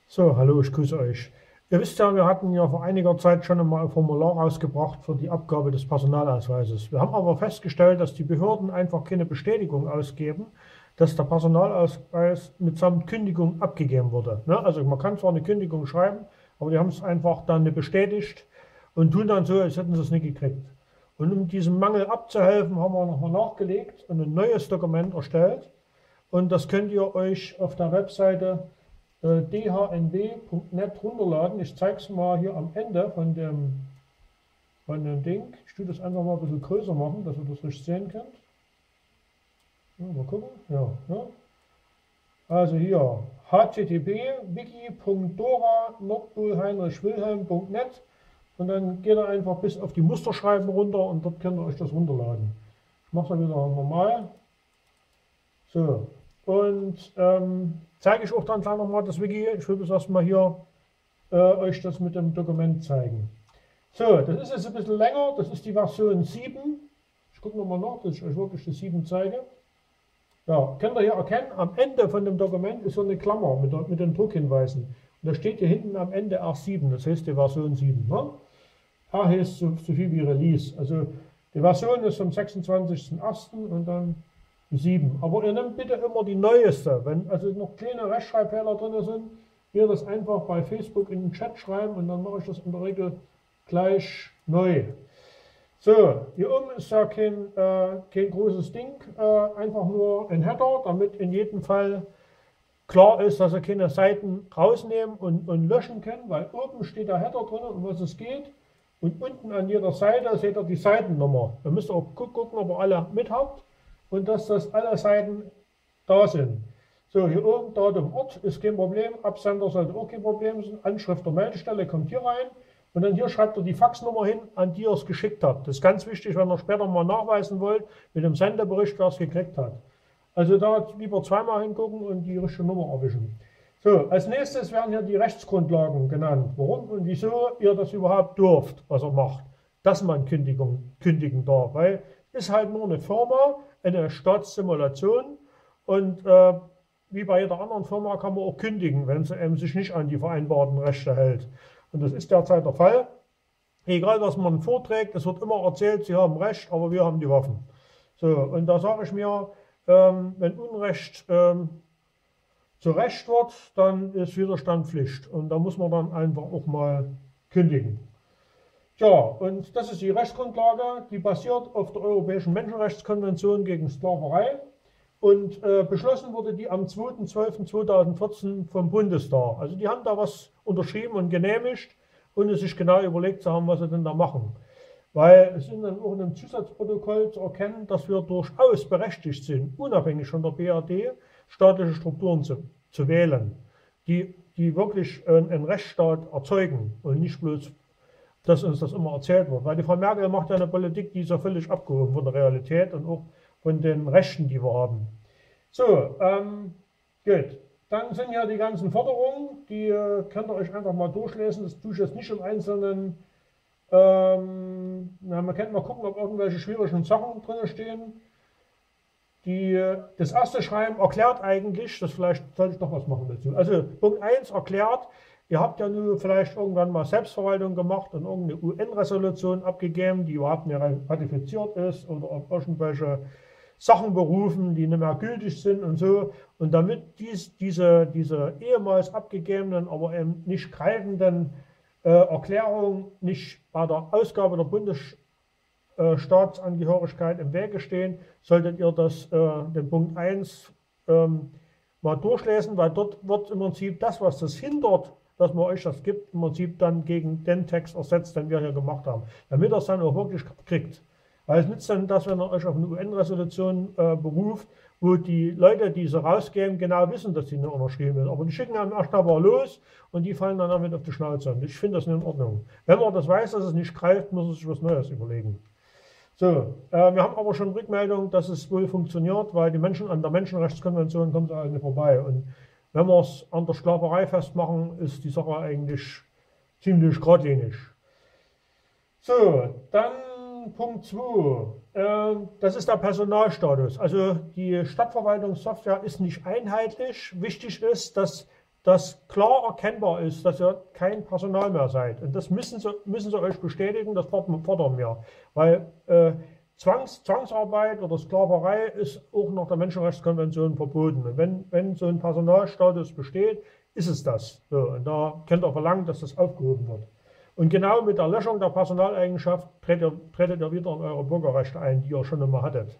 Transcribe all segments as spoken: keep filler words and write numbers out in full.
So, hallo, ich grüße euch. Ihr wisst ja, wir hatten ja vor einiger Zeit schon einmal ein Formular rausgebracht für die Abgabe des Personalausweises. Wir haben aber festgestellt, dass die Behörden einfach keine Bestätigung ausgeben, dass der Personalausweis mitsamt Kündigung abgegeben wurde. Ne? Also man kann zwar eine Kündigung schreiben, aber die haben es einfach dann nicht bestätigt und tun dann so, als hätten sie es nicht gekriegt. Und um diesem Mangel abzuhelfen, haben wir nochmal nachgelegt und ein neues Dokument erstellt. Und das könnt ihr euch auf der Webseite d h n w punkt net runterladen. Ich zeige es mal hier am Ende von dem, von dem Ding. Ich tue das einfach mal ein bisschen größer machen, dass ihr das richtig sehen könnt. Ja, mal gucken. Ja, ja. Also hier h t t p wiki punkt dora nordpol heinrich wilhelm punkt net und dann geht ihr einfach bis auf die Musterschreiben runter und dort könnt ihr euch das runterladen. Ich mache es wieder normal. So, und ähm, zeige ich auch dann gleich nochmal das Wiki. Ich will das erstmal hier äh, euch das mit dem Dokument zeigen. So, das ist jetzt ein bisschen länger. Das ist die Version sieben. Ich gucke nochmal nach, dass ich euch wirklich die sieben zeige. Ja, könnt ihr hier erkennen, am Ende von dem Dokument ist so eine Klammer mit, der, mit den Druckhinweisen. Und da steht hier hinten am Ende R sieben, das heißt die Version sieben. Ne? R heißt so, so viel wie Release. Also die Version ist vom sechsundzwanzigsten ersten und dann sieben. Aber ihr nehmt bitte immer die neueste. Wenn also noch kleine Rechtschreibfehler drin sind, ihr das einfach bei Facebook in den Chat schreiben und dann mache ich das in der Regel gleich neu. So, hier oben ist ja kein, äh, kein großes Ding, äh, einfach nur ein Header, damit in jedem Fall klar ist, dass ihr keine Seiten rausnehmen und, und löschen könnt, weil oben steht der Header drin, um was es geht. Und unten an jeder Seite seht ihr die Seitennummer. Ihr müsst auch gucken, ob ihr alle mit habt. Und dass das alle Seiten da sind. So, hier oben Datum, Ort ist kein Problem, Absender sollte auch kein Problem sein, Anschrift der Meldestelle kommt hier rein und dann hier schreibt ihr die Faxnummer hin, an die ihr es geschickt habt. Das ist ganz wichtig, wenn ihr später mal nachweisen wollt, mit dem Sendebericht, wer es gekriegt hat. Also da lieber zweimal hingucken und die richtige Nummer erwischen. So, als nächstes werden hier die Rechtsgrundlagen genannt, warum und wieso ihr das überhaupt dürft, was ihr macht, dass man Kündigung, kündigen darf, weil ist halt nur eine Firma, eine Staatssimulation und äh, wie bei jeder anderen Firma kann man auch kündigen, wenn sie eben sich nicht an die vereinbarten Rechte hält. Und das ist derzeit der Fall. Egal, was man vorträgt, es wird immer erzählt, sie haben Recht, aber wir haben die Waffen. So, und da sage ich mir, ähm, wenn Unrecht ähm, zu Recht wird, dann ist Widerstand Pflicht. Und da muss man dann einfach auch mal kündigen. Ja, und das ist die Rechtsgrundlage, die basiert auf der Europäischen Menschenrechtskonvention gegen Sklaverei und äh, beschlossen wurde die am zweiten zwölften zweitausendvierzehn vom Bundestag. Also die haben da was unterschrieben und genehmigt, ohne sich genau überlegt zu haben, was sie denn da machen. Weil es ist dann auch in einem Zusatzprotokoll zu erkennen, dass wir durchaus berechtigt sind, unabhängig von der B R D, staatliche Strukturen zu, zu wählen, die, die wirklich äh, einen Rechtsstaat erzeugen und nicht bloß dass uns das immer erzählt wird. Weil die Frau Merkel macht ja eine Politik, die ist ja völlig abgehoben von der Realität und auch von den Rechten, die wir haben. So, ähm, gut. Dann sind hier die ganzen Forderungen, die äh, könnt ihr euch einfach mal durchlesen. Das tue ich jetzt nicht im Einzelnen. Ähm, na, man kann mal gucken, ob irgendwelche schwierigen Sachen drin stehen. Die, das erste Schreiben erklärt eigentlich, das vielleicht sollte ich noch was machen dazu. Also Punkt eins erklärt, ihr habt ja nun vielleicht irgendwann mal Selbstverwaltung gemacht und irgendeine U N-Resolution abgegeben, die überhaupt nicht ratifiziert ist oder auf irgendwelche Sachen berufen, die nicht mehr gültig sind und so. Und damit dies, diese, diese ehemals abgegebenen, aber eben nicht greifenden äh, Erklärungen nicht bei der Ausgabe der Bundesstaatsangehörigkeit im Wege stehen, solltet ihr das, äh, den Punkt eins ähm, mal durchlesen, weil dort wird im Prinzip das, was das hindert, dass man euch das gibt, im Prinzip dann gegen den Text ersetzt, den wir hier gemacht haben, damit ihr es dann auch wirklich kriegt. Weil es nützt dann das, wenn ihr euch auf eine U N-Resolution äh, beruft, wo die Leute, die sie rausgeben, genau wissen, dass sie nicht unterschrieben ist. Aber die schicken dann erst aber los und die fallen dann damit auf die Schnauze. Und ich finde das nicht in Ordnung. Wenn man das weiß, dass es nicht greift, muss man sich was Neues überlegen. So, äh, wir haben aber schon Rückmeldung, dass es wohl funktioniert, weil die Menschen an der Menschenrechtskonvention kommen halt nicht vorbei. Und wenn wir es an der Sklaverei festmachen, ist die Sache eigentlich ziemlich geradlinig. So, dann Punkt zwei. Äh, das ist der Personalstatus. Also die Stadtverwaltungssoftware ist nicht einheitlich. Wichtig ist, dass dass klar erkennbar ist, dass ihr kein Personal mehr seid. Und das müssen sie, müssen sie euch bestätigen, das fordern wir. Weil äh, Zwangs, Zwangsarbeit oder Sklaverei ist auch nach der Menschenrechtskonvention verboten. Und wenn, wenn so ein Personalstatus besteht, ist es das. So, und da könnt ihr verlangen, dass das aufgehoben wird. Und genau mit der Löschung der Personaleigenschaft tretet ihr, tretet ihr wieder in eure Bürgerrechte ein, die ihr schon immer hattet.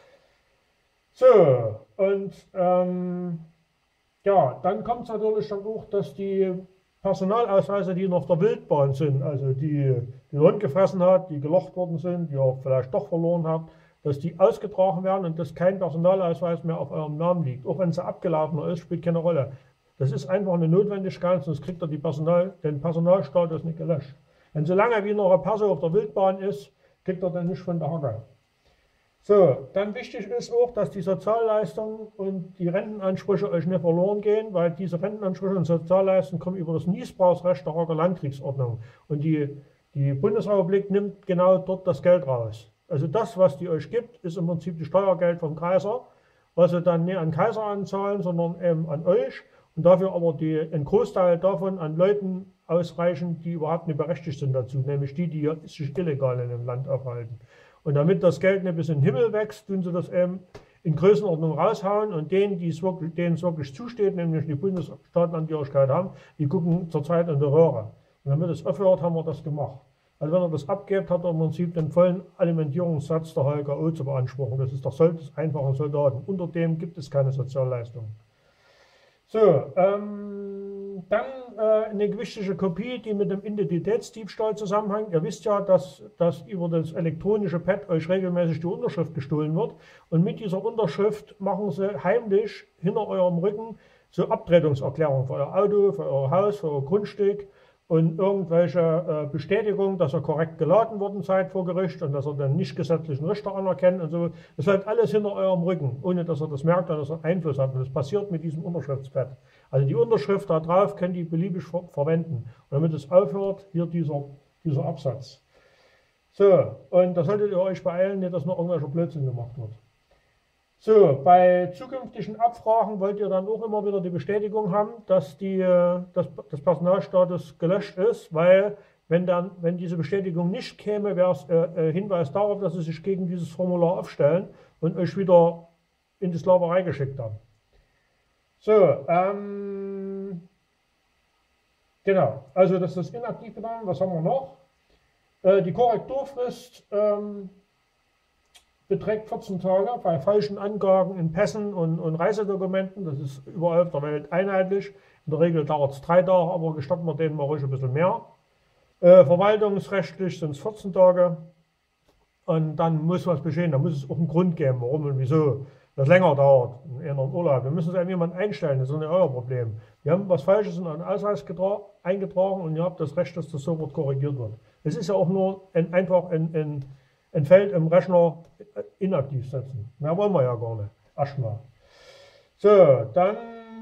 So, und ähm, ja, dann kommt es natürlich dann auch, dass die Personalausweise, die noch auf der Wildbahn sind, also die den Hund gefressen hat, die gelocht worden sind, die ihr vielleicht doch verloren habt, dass die ausgetragen werden und dass kein Personalausweis mehr auf eurem Namen liegt. Auch wenn sie abgelaufen ist, spielt keine Rolle. Das ist einfach eine Notwendigkeit, sonst kriegt ihr die Personal, den Personalstatus nicht gelöscht. Wenn so lange wie noch eine Person auf der Wildbahn ist, kriegt ihr den nicht von der Hacke. So, dann wichtig ist auch, dass die Sozialleistungen und die Rentenansprüche euch nicht verloren gehen, weil diese Rentenansprüche und Sozialleistungen kommen über das Niesbrauchsrecht der Hager Landkriegsordnung. Und die, die Bundesrepublik nimmt genau dort das Geld raus. Also das, was die euch gibt, ist im Prinzip das Steuergeld vom Kaiser, was sie dann nicht an Kaiser anzahlen, sondern eben an euch. Und dafür aber die, ein Großteil davon an Leuten ausreichen, die überhaupt nicht berechtigt sind dazu, nämlich die, die sich illegal in dem Land aufhalten. Und damit das Geld nicht bis in den Himmel wächst, tun sie das eben in Größenordnung raushauen und denen, die es wirklich, denen es wirklich zusteht, nämlich die Bundesstaatenangehörigkeit haben, die gucken zurzeit in die Röhre. Und damit es aufhört, haben wir das gemacht. Also wenn er das abgibt, hat er im Prinzip den vollen Alimentierungssatz der H L K O zu beanspruchen. Das ist der Sold des einfachen Soldaten. Unter dem gibt es keine Sozialleistungen. So, ähm, dann äh, eine gewichtige Kopie, die mit dem Identitätsdiebstahl zusammenhängt. Ihr wisst ja, dass, dass über das elektronische Pad euch regelmäßig die Unterschrift gestohlen wird. Und mit dieser Unterschrift machen sie heimlich hinter eurem Rücken so Abtretungserklärungen für euer Auto, für euer Haus, für euer Grundstück und irgendwelche äh, Bestätigungen, dass ihr korrekt geladen worden seid vor Gericht und dass ihr den nicht gesetzlichen Richter anerkennt und so. Das läuft alles hinter eurem Rücken, ohne dass ihr das merkt und dass ihr Einfluss habt. Und das passiert mit diesem Unterschriftspad. Also die Unterschrift da drauf könnt ihr beliebig ver verwenden. Und damit es aufhört, hier dieser, dieser Absatz. So, und da solltet ihr euch beeilen, nicht, dass noch irgendwelcher Blödsinn gemacht wird. So, bei zukünftigen Abfragen wollt ihr dann auch immer wieder die Bestätigung haben, dass die, dass das Personalstatus gelöscht ist, weil wenn, dann, wenn diese Bestätigung nicht käme, wäre es äh, Hinweis darauf, dass sie sich gegen dieses Formular aufstellen und euch wieder in die Sklaverei geschickt haben. So, ähm, genau, also das ist inaktiv genommen. Was haben wir noch? Äh, die Korrekturfrist ähm, beträgt vierzehn Tage bei falschen Angaben in Pässen und, und Reisedokumenten. Das ist überall auf der Welt einheitlich. In der Regel dauert es drei Tage, aber gestatten wir denen mal ruhig ein bisschen mehr. Äh, verwaltungsrechtlich sind es vierzehn Tage. Und dann muss was geschehen. Da muss es auch einen Grund geben, warum und wieso das länger dauert in einem Urlaub. Wir müssen es einem jemand einstellen, das ist nicht euer Problem. Wir haben was Falsches in einen Ausweis eingetragen und ihr habt das Recht, dass das sofort korrigiert wird. Es ist ja auch nur ein, einfach ein, ein ein Feld im Rechner inaktiv setzen. Mehr wollen wir ja gar nicht. Erstmal. So, dann,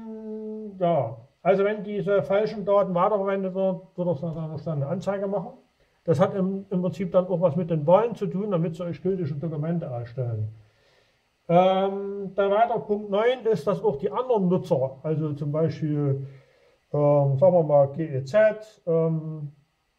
ja, also wenn diese falschen Daten weiterverwendet werden, wird das dann eine Anzeige machen. Das hat im, im Prinzip dann auch was mit den Wahlen zu tun, damit sie euch gültige Dokumente ausstellen. Ähm, dann weiter Punkt neun ist, dass auch die anderen Nutzer, also zum Beispiel, ähm, sagen wir mal G E Z, ähm,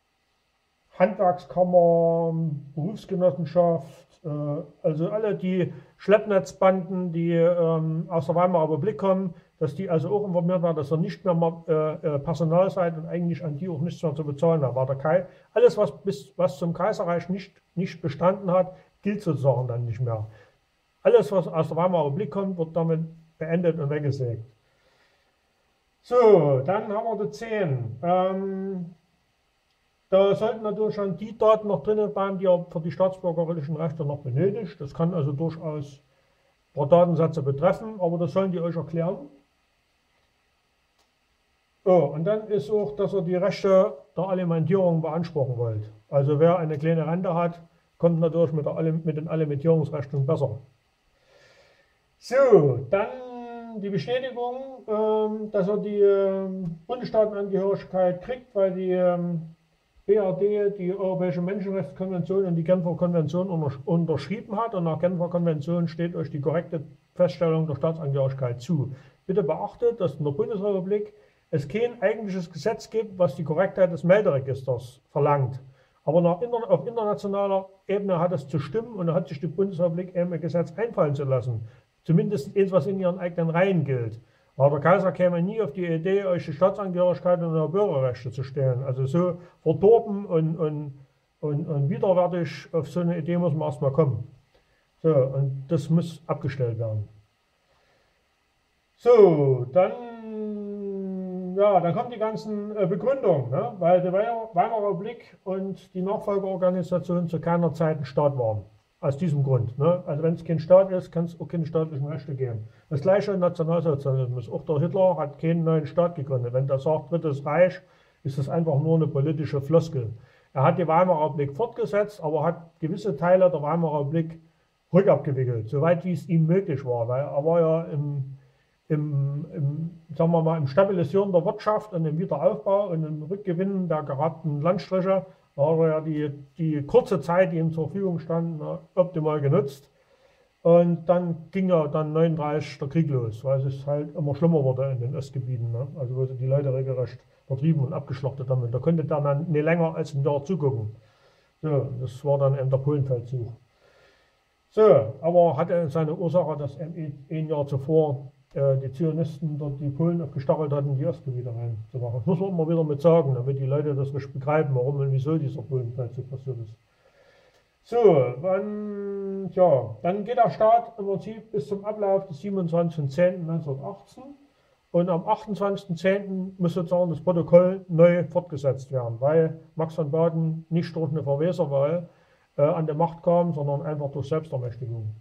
Handwerkskammer, Berufsgenossenschaft, äh, also alle die Schleppnetzbanden, die ähm, aus der Weimarer Republik kommen, dass die also auch informiert werden, dass ihr nicht mehr mal, äh, Personal seid und eigentlich an die auch nichts mehr zu bezahlen habt. War der Kai, alles, was, bis, was zum Kaiserreich nicht, nicht bestanden hat, gilt sozusagen dann nicht mehr. Alles, was aus der Weimarer Republik kommt, wird damit beendet und weggesägt. So, dann haben wir die zehn. Ähm, Da sollten natürlich schon die Daten noch drinnen bleiben, die ihr für die staatsbürgerlichen Rechte noch benötigt. Das kann also durchaus ein paar Datensätze betreffen, aber das sollen die euch erklären. Oh, und dann ist auch, dass ihr die Rechte der Alimentierung beanspruchen wollt. Also wer eine kleine Rente hat, kommt natürlich mit, der, mit den Alimentierungsrechten besser. So, dann die Bestätigung, ähm, dass er die ähm, Bundesstaatenangehörigkeit kriegt, weil die ähm, B R D die Europäische Menschenrechtskonvention und die Genfer Konvention unterschrieben hat und nach Genfer Konvention steht euch die korrekte Feststellung der Staatsangehörigkeit zu. Bitte beachtet, dass in der Bundesrepublik es kein eigentliches Gesetz gibt, was die Korrektheit des Melderegisters verlangt. Aber nach, auf internationaler Ebene hat es zu stimmen und da hat sich die Bundesrepublik eben ein Gesetz einfallen zu lassen. Zumindest eins, was in ihren eigenen Reihen gilt. Aber der Kaiser käme nie auf die Idee, euch die Staatsangehörigkeit und Bürgerrechte zu stellen. Also so verdorben und, und, und, und widerwärtig, auf so eine Idee muss man erstmal kommen. So, und das muss abgestellt werden. So, dann, ja, dann kommen die ganzen äh, Begründungen, ne? Weil die Weimarer Republik und die Nachfolgeorganisationen zu keiner Zeit ein Staat waren. Aus diesem Grund. Ne? Also wenn es kein Staat ist, kann es auch keine staatlichen Rechte geben. Das gleiche im Nationalsozialismus. Auch der Hitler hat keinen neuen Staat gegründet. Wenn der sagt Drittes Reich, ist das einfach nur eine politische Floskel. Er hat die Weimarer Republik fortgesetzt, aber hat gewisse Teile der Weimarer Republik rückabgewickelt, soweit wie es ihm möglich war. Weil er war ja im, im, im, sagen wir mal, im Stabilisieren der Wirtschaft und im Wiederaufbau und im Rückgewinnen der geraubten Landstriche. Da hat er ja die, die kurze Zeit, die ihm zur Verfügung stand, optimal genutzt. Und dann ging ja dann neununddreißig der Krieg los, weil es halt immer schlimmer wurde in den Ostgebieten. Ne? Also wo sie die Leute regelrecht vertrieben und abgeschlachtet haben. Und da konnte der dann nicht länger als ein Jahr zugucken. So, das war dann eben der Polenfeldzug. So, aber hatte seine Ursache, dass ein Jahr zuvor äh, die Zionisten dort die Polen aufgestachelt hatten, die Ostgebiete reinzumachen. Das muss man immer wieder mit sagen, damit die Leute das nicht begreifen, warum und wieso dieser Polenfeldzug passiert ist. So, dann, ja, dann geht der Staat im Prinzip bis zum Ablauf des siebenundzwanzigsten zehnten neunzehnhundertachtzehn und am achtundzwanzigsten zehnten muss sozusagen das Protokoll neu fortgesetzt werden, weil Max von Baden nicht durch eine Verweserwahl äh, an die Macht kam, sondern einfach durch Selbstermächtigung.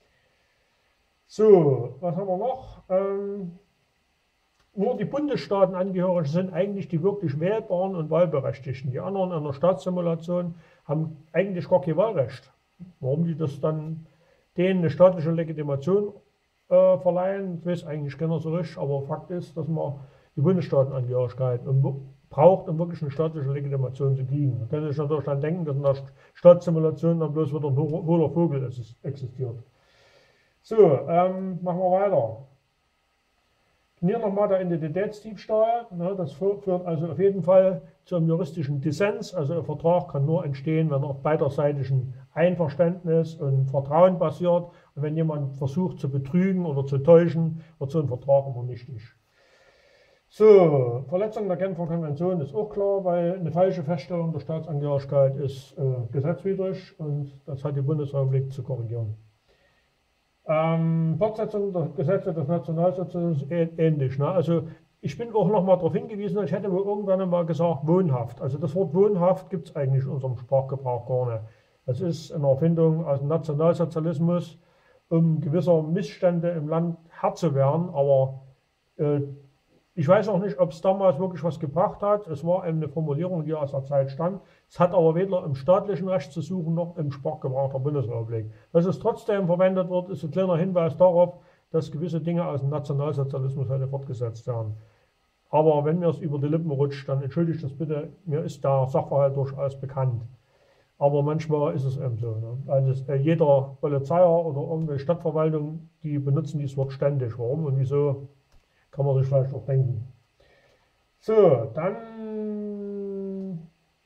So, was haben wir noch? Ähm, nur die Bundesstaatenangehörigen sind eigentlich die wirklich Wählbaren und Wahlberechtigten. Die anderen in der Staatssimulation haben eigentlich gar kein Wahlrecht. Warum die das dann denen eine staatliche Legitimation äh, verleihen, das weiß eigentlich keiner so richtig. Aber Fakt ist, dass man die Bundesstaatenangehörigkeit braucht, um wirklich eine staatliche Legitimation zu kriegen. Man kann sich natürlich dann denken, dass in der Staatssimulation dann bloß wieder ein hohler Vogel existiert. So, ähm, machen wir weiter. Hier nochmal der Identitätsdiebstahl. Ne, das führt also auf jeden Fall zu einem juristischen Dissens. Also ein Vertrag kann nur entstehen, wenn er auf beiderseitigen Einverständnis und Vertrauen basiert. Und wenn jemand versucht zu betrügen oder zu täuschen, wird so ein Vertrag immer nichtig. So, Verletzung der Genfer Konvention ist auch klar, weil eine falsche Feststellung der Staatsangehörigkeit ist äh, gesetzwidrig und das hat die Bundesrepublik zu korrigieren. Ähm, Fortsetzung der Gesetze des Nationalsozialismus ähnlich. Ne? Also ich bin auch noch mal darauf hingewiesen, ich hätte wohl irgendwann mal gesagt wohnhaft. Also das Wort wohnhaft gibt es eigentlich in unserem Sprachgebrauch gar nicht. Das ist eine Erfindung aus dem Nationalsozialismus, um gewisser Missstände im Land Herr zu werden. Aber äh, ich weiß auch nicht, ob es damals wirklich was gebracht hat. Es war eine Formulierung, die aus der Zeit stand. Es hat aber weder im staatlichen Recht zu suchen, noch im Sprachgebrauch der Bundesrepublik. Dass es trotzdem verwendet wird, ist ein kleiner Hinweis darauf, dass gewisse Dinge aus dem Nationalsozialismus heute fortgesetzt werden. Aber wenn mir es über die Lippen rutscht, dann entschuldigt das bitte. Mir ist der Sachverhalt durchaus bekannt. Aber manchmal ist es eben so. Ne? Also jeder Polizeier oder irgendwelche Stadtverwaltung, die benutzen dieses Wort ständig. Warum und wieso? Kann man sich vielleicht auch denken. So, dann,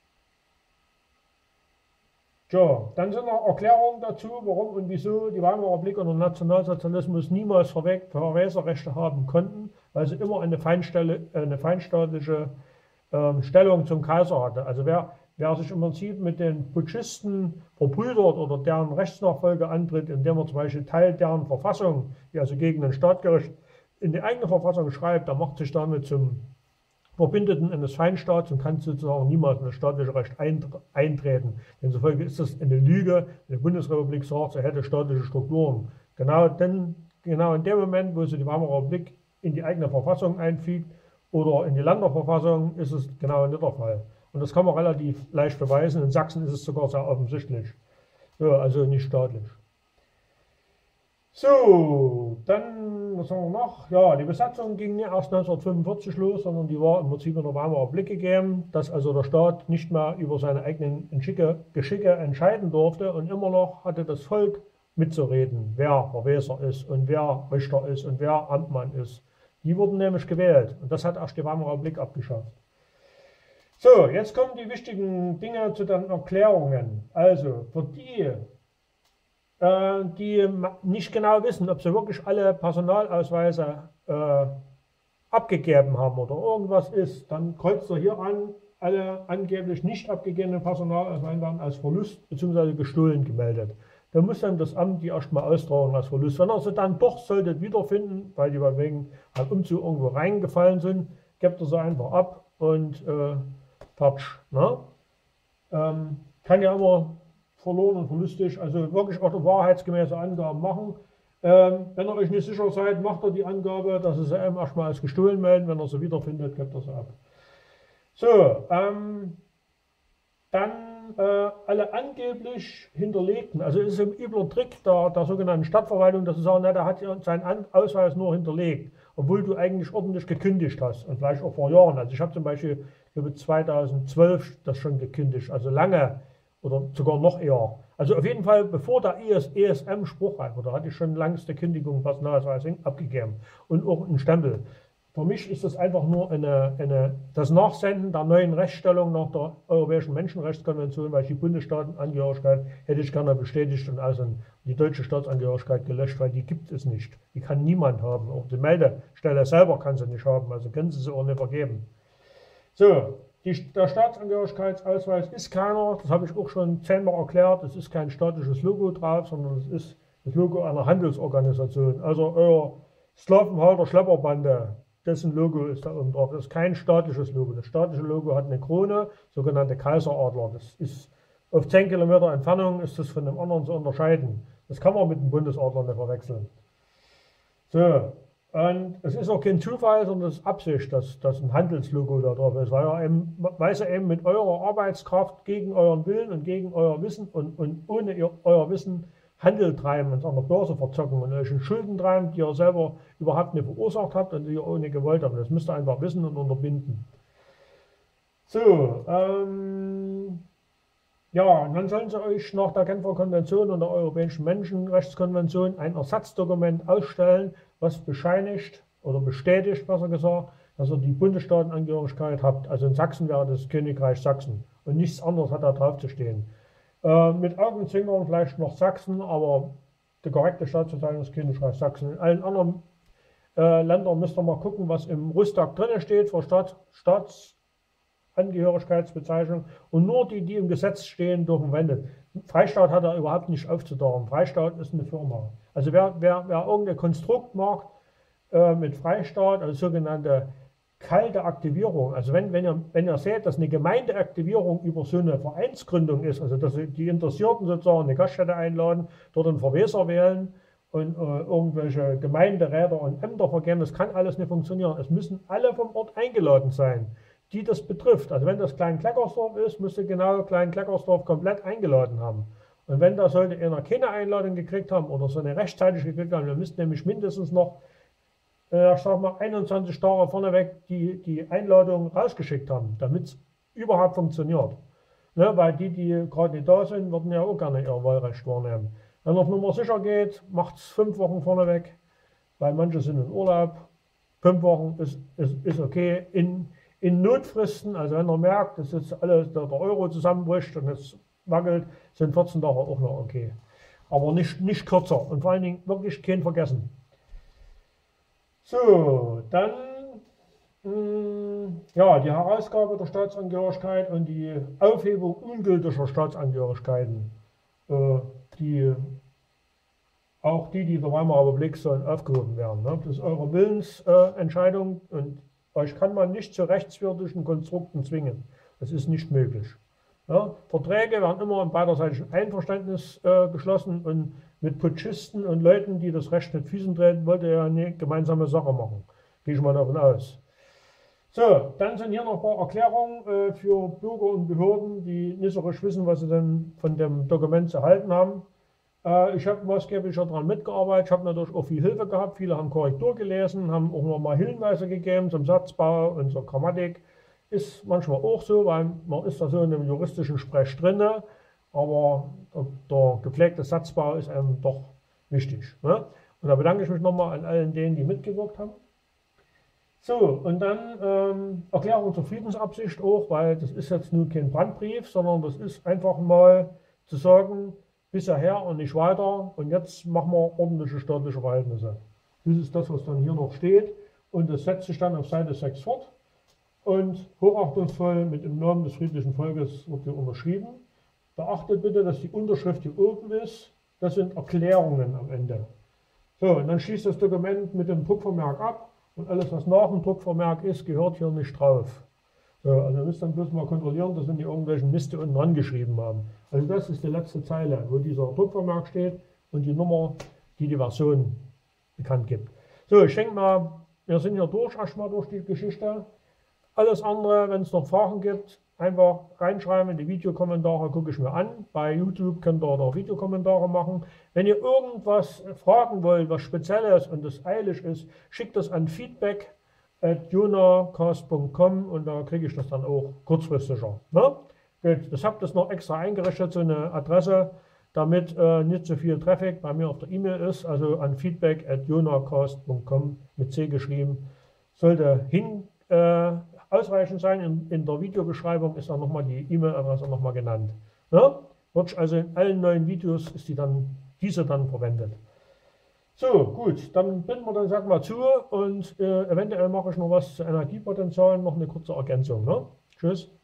ja, dann sind noch Erklärungen dazu, warum und wieso die Weimarer Republik und der Nationalsozialismus niemals Verweserrechte haben konnten, weil sie immer eine, Feinstelle, eine feinstaatliche ähm, Stellung zum Kaiser hatte. Also wer, wer sich im Prinzip mit den Putschisten verbrüdert oder deren Rechtsnachfolge antritt, indem er zum Beispiel Teil deren Verfassung, die also gegen den Staat gerichtet, in die eigene Verfassung schreibt, der macht sich damit zum Verbündeten eines Feindstaats und kann sozusagen niemals in das staatliche Recht eintreten. Demzufolge ist das eine Lüge, wenn die Bundesrepublik sagt, sie hätte staatliche Strukturen. Genau, denn, genau in dem Moment, wo sie die Weimarer Republik in die eigene Verfassung einfügt oder in die Länderverfassung, ist es genau nicht der Fall. Und das kann man relativ leicht beweisen. In Sachsen ist es sogar sehr offensichtlich. Ja, also nicht staatlich. So, dann, was haben wir noch? Ja, die Besatzung ging nicht erst neunzehnhundertfünfundvierzig los, sondern die war im Prinzip in der Weimarer Republik gegeben, dass also der Staat nicht mehr über seine eigenen Geschicke, Geschicke entscheiden durfte und immer noch hatte das Volk mitzureden, wer Verweser ist und wer Richter ist und wer Amtmann ist. Die wurden nämlich gewählt und das hat erst die Weimarer Republik abgeschafft. So, jetzt kommen die wichtigen Dinge zu den Erklärungen. Also für die, äh, die nicht genau wissen, ob sie wirklich alle Personalausweise äh, abgegeben haben oder irgendwas ist, dann kreuzt ihr hier an, alle angeblich nicht abgegebenen Personalausweise werden als Verlust bzw. gestohlen gemeldet. Da muss dann das Amt die erstmal austragen als Verlust. Wenn ihr sie dann doch solltet wiederfinden, weil die wegen einem Umzug irgendwo reingefallen sind, gebt ihr sie einfach ab und äh, fertig. Ne? Ähm, kann ja immer verloren und verlustig, also wirklich auch wahrheitsgemäße Angaben machen. Ähm, wenn ihr euch nicht sicher seid, macht ihr die Angabe, dass ihr sie eben erstmal als gestohlen melden. Wenn ihr sie wiederfindet, gebt ihr sie ab. So, ähm, dann äh, alle angeblich Hinterlegten, also ist ein übler Trick der, der sogenannten Stadtverwaltung, dass sie sagen, na, der hat ja seinen Ausweis nur hinterlegt, obwohl du eigentlich ordentlich gekündigt hast und vielleicht auch vor Jahren. Also ich habe zum Beispiel ich glaube zweitausendzwölf das schon gekündigt, also lange oder sogar noch eher. Also auf jeden Fall, bevor der E S M spruchreif war, da hatte ich schon längste Kündigung Personalausweis abgegeben und auch einen Stempel. Für mich ist das einfach nur eine, eine, das Nachsenden der neuen Rechtsstellung nach der Europäischen Menschenrechtskonvention, weil ich die Bundesstaatenangehörigkeit hätte ich gerne bestätigt und also die deutsche Staatsangehörigkeit gelöscht, weil die gibt es nicht. Die kann niemand haben. Auch die Meldestelle selber kann sie nicht haben, also können sie sie auch nicht vergeben. So, die, der Staatsangehörigkeitsausweis ist keiner, das habe ich auch schon zehnmal erklärt, es ist kein staatliches Logo drauf, sondern es ist das Logo einer Handelsorganisation, also euer Sklavenhalter Schlepperbande. Dessen Logo ist da oben drauf. Das ist kein staatliches Logo. Das staatliche Logo hat eine Krone, sogenannte Kaiseradler. Das ist auf zehn Kilometer Entfernung ist das von dem anderen zu unterscheiden. Das kann man mit dem Bundesadler nicht verwechseln. So, und es ist auch kein Zufall, sondern es ist Absicht, dass, dass ein Handelslogo da drauf ist, weil ihr eben, weil ihr eben mit eurer Arbeitskraft gegen euren Willen und gegen euer Wissen und, und ohne ihr, euer Wissen Handel treiben und an der Börse verzocken und euch in Schulden treiben, die ihr selber überhaupt nicht verursacht habt und die ihr ohne gewollt habt. Das müsst ihr einfach wissen und unterbinden. So, ähm, ja, und dann sollen sie euch nach der Genfer Konvention und der Europäischen Menschenrechtskonvention ein Ersatzdokument ausstellen, was bescheinigt oder bestätigt, besser gesagt, dass ihr die Bundesstaatenangehörigkeit habt. Also in Sachsen wäre das Königreich Sachsen und nichts anderes hat da drauf zu stehen. Äh, mit Augenzwinkern vielleicht noch Sachsen, aber die korrekte Staatsbezeichnung ist Königreich Sachsen. In allen anderen äh, Ländern müsst ihr mal gucken, was im Rüstag drin steht für Staat, Staatsangehörigkeitsbezeichnung und nur die, die im Gesetz stehen, dürfen verwendet. Freistaat hat er überhaupt nicht aufzudauern. Freistaat ist eine Firma. Also wer, wer, wer irgendein Konstrukt macht äh, mit Freistaat, also sogenannte kalte Aktivierung, also wenn, wenn, ihr, wenn ihr seht, dass eine Gemeindeaktivierung über so eine Vereinsgründung ist, also dass die Interessierten sozusagen eine Gaststätte einladen, dort einen Verweser wählen und äh, irgendwelche Gemeinderäte und Ämter vergeben, das kann alles nicht funktionieren. Es müssen alle vom Ort eingeladen sein, die das betrifft. Also wenn das Klein-Kleckersdorf ist, müsste genau Klein-Kleckersdorf komplett eingeladen haben. Und wenn da sollte einer keine Einladung gekriegt haben oder so eine rechtzeitig gekriegt haben, dann müsste nämlich mindestens noch ich sag mal, einundzwanzig Tage vorneweg die, die Einladung rausgeschickt haben, damit es überhaupt funktioniert. Ne, weil die, die gerade nicht da sind, würden ja auch gerne ihr Wahlrecht wahrnehmen. Wenn auf Nummer sicher geht, macht es fünf Wochen vorneweg, weil manche sind in Urlaub. Fünf Wochen ist, ist, ist okay. In, in Notfristen, also wenn man merkt, dass jetzt alles der, der Euro zusammenbricht und es wackelt, sind vierzehn Tage auch noch okay. Aber nicht, nicht kürzer und vor allen Dingen wirklich kein Vergessen. So, dann mh, ja, die Herausgabe der Staatsangehörigkeit und die Aufhebung ungültiger Staatsangehörigkeiten. Äh, die, auch die, die der Weimarer Republik sollen aufgehoben werden. Ne? Das ist eure Willensentscheidung äh, und euch kann man nicht zu rechtswidrigen Konstrukten zwingen. Das ist nicht möglich. Ja? Verträge werden immer im beiderseitigen Einverständnis äh, geschlossen und mit Putschisten und Leuten, die das Recht mit Füßen treten, wollte er eine gemeinsame Sache machen. Gehe ich mal davon aus. So, dann sind hier noch ein paar Erklärungen äh, für Bürger und Behörden, die nicht so richtig wissen, was sie denn von dem Dokument zu halten haben. Äh, ich habe maßgeblich daran mitgearbeitet, ich habe natürlich auch viel Hilfe gehabt, viele haben Korrektur gelesen, haben auch noch mal Hinweise gegeben zum Satzbau und zur Grammatik. Ist manchmal auch so, weil man ist da so in einem juristischen Sprech drin, aber der, der gepflegte Satzbau ist einem doch wichtig. Ne? Und da bedanke ich mich nochmal an allen denen, die mitgewirkt haben. So, und dann ähm, Erklärung zur Friedensabsicht auch, weil das ist jetzt nun kein Brandbrief, sondern das ist einfach mal zu sagen, bisher her und nicht weiter und jetzt machen wir ordentliche staatliche Verhältnisse. Das ist das, was dann hier noch steht und das setzt sich dann auf Seite sechs fort und hochachtungsvoll mit dem Namen des friedlichen Volkes wird hier unterschrieben. Beachtet bitte, dass die Unterschrift hier oben ist, das sind Erklärungen am Ende. So, und dann schließt das Dokument mit dem Druckvermerk ab. Und alles, was nach dem Druckvermerk ist, gehört hier nicht drauf. So, also ihr müsst dann bloß mal kontrollieren, dass wir nicht irgendwelchen Mist unten dran geschrieben haben. Also das ist die letzte Zeile, wo dieser Druckvermerk steht und die Nummer, die die Version bekannt gibt. So, ich denke mal, wir sind hier durch, erstmal durch die Geschichte. Alles andere, wenn es noch Fragen gibt, einfach reinschreiben in die Videokommentare, gucke ich mir an. Bei YouTube könnt ihr da Videokommentare machen. Wenn ihr irgendwas fragen wollt, was Spezielles und das eilig ist, schickt das an feedback at jonacast punkt com und da kriege ich das dann auch kurzfristiger. Ne? Gut, das habt ihr noch extra eingerichtet, so eine Adresse, damit äh, nicht so viel Traffic bei mir auf der E-Mail ist. Also an feedback at jonacast punkt com mit C geschrieben. Sollte hin äh, ausreichend sein. In, in der Videobeschreibung ist dann nochmal die E-Mail-Adresse nochmal genannt. Ja? Wird also in allen neuen Videos ist die dann, diese dann verwendet. So, gut, dann binden wir dann, sag mal, zu und äh, eventuell mache ich noch was zu Energiepotenzialen, noch eine kurze Ergänzung. Ne? Tschüss.